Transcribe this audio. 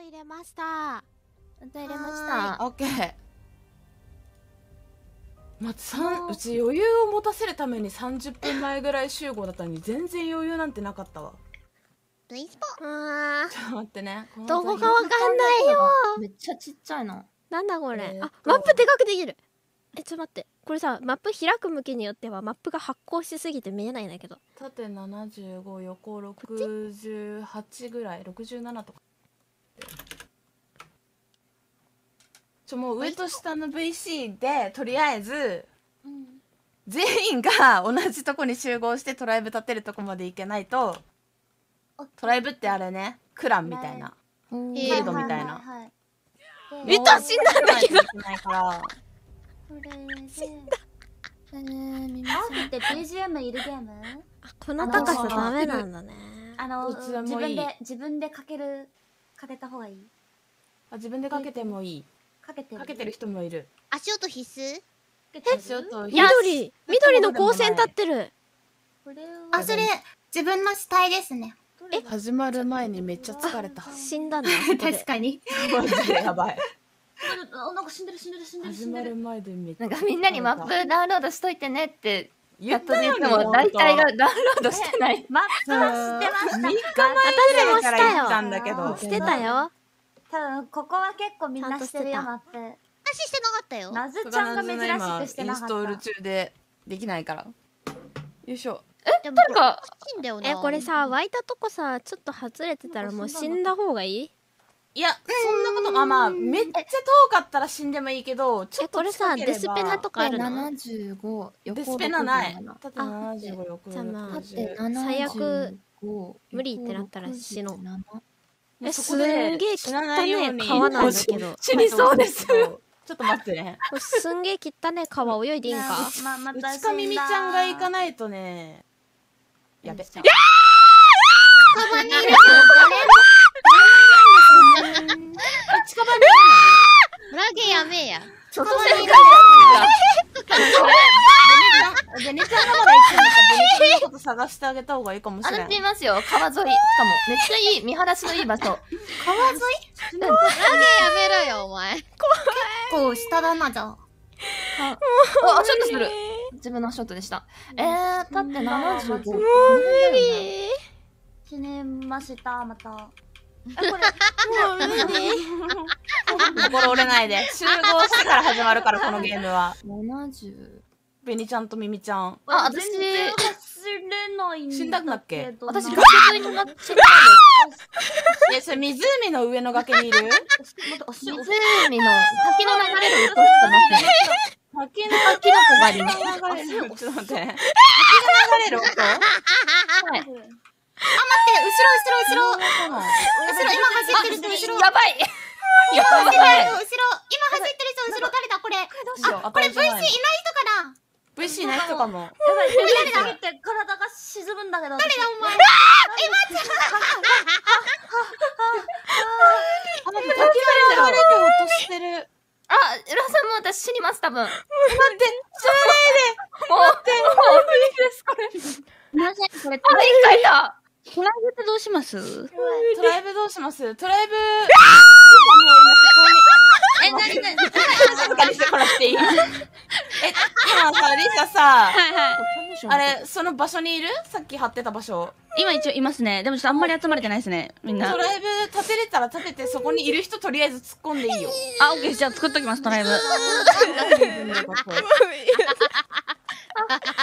入れました。 ちゃんと入れました。 オッケー。うち余裕を持たせるために30分前ぐらい集合だったのに全然余裕なんてなかったわ。 ブイスポ。 ちょっと待ってね。 どこかわかんないよ。 めっちゃちっちゃいの。 なんだこれ。あ、マップでかくできる。ちょっと待って。これさ、マップ開く向きによってはマップが発光しすぎて見えないんだけど。 縦75、横68ぐらい、67とか。もう上と下の VC でとりあえず、全員が同じとこに集合してトライブ立てるとこまで行けないと、トライブってあれね、クランみたいな、ギルドみたいな。 いた、死んだんだけど。 これでミミさんって BGM いるゲーム？ この高さダメなんだね。 自分でかけた方がいい。 あ、自分でかけてもいい。かけてる人もいる。 足音必須？緑の光線立ってる。 あ、それ自分の死体ですね。 始まる前にめっちゃ疲れた。 死んだんだ。 確かに。 マジでやばい。 なんか死んでる。 始まる前でめっちゃ。 なんかみんなにマップダウンロードしといてねって言ったよね。 も大体がダウンロードしてない。マップは知ってました。 3日前ぐらいから言ったんだけど。 してたよ。 多分ここは結構みんなしてるよマップ。 私してなかったよ。 なずちゃんが珍しくしてなかった。 インストール中でできないから。よいしょ。 誰か。これさ、湧いたとこさ、ちょっと外れてたらもう死んだ方がいい？ いや、そんなこと、まあ、めっちゃ遠かったら死んでもいいけど、ちょっとこれさ、デスペナとかあるの ？75、 デスペナない。縦75、横 60。最悪、無理ってなったら死のう。すんげえ汚ねえ川なんだけど。 死にそうです。 ちょっと待ってね。 すんげえ汚ねえ川泳いでいいんか？ うちかみみちゃんが行かないとね。やべ。 カバにいる。 近場にフラゲやめえや。 ちょっとベネちゃんがまだ行ってんのか、ベネちゃんのこと探してあげた方がいいかもしれない。 私いますよ、川沿い。しかも、めっちゃいい、見晴らしのいい場所。 川沿い？ フラゲやめろよ、お前。 結構下だな、じゃあ。 あ、ショットする。自分のショットでした。だって75。 もう無理。 死ねました、また。 もう無理。 心折れないで。集合してから始まるから、このゲームは。 70。 ベニちゃんとミミちゃん。 あ、私、 死んだんだっけ？ 私、崖沿いになっちゃった。 いや、それ湖の上の崖にいる？ 湖の滝の流れる音してますね。 滝の子があります。 ちょっと待って。滝が流れる音？ はい。 あ、待って、後ろ、今走ってる人、後ろ。 やばい。 今走ってる人、後ろ、誰だ、これ。 あ、 これ VC いない人かな？ VC ない人かも。 やばい、誰だって体が沈むんだけど。 誰だ、お前。 待って、滝が流れる音してる。 あ、浦さんも私死にます、多分。待って、 死なないで。 もう無理です、これ。 すみません、これ、 あ、一回だ。 トライブってどうします？ トライブどうします？トライブ。 なに静かにしてもらっていい？今さ、リサさ、あれ、その場所にいる？さっき貼ってた場所。 今一応いますね。でもちょっとあんまり集まれてないですね、みんな。 トライブ立てれたら立てて、そこにいる人とりあえず突っ込んでいいよ。 あ、オッケー、じゃあ作っときます、トライブ。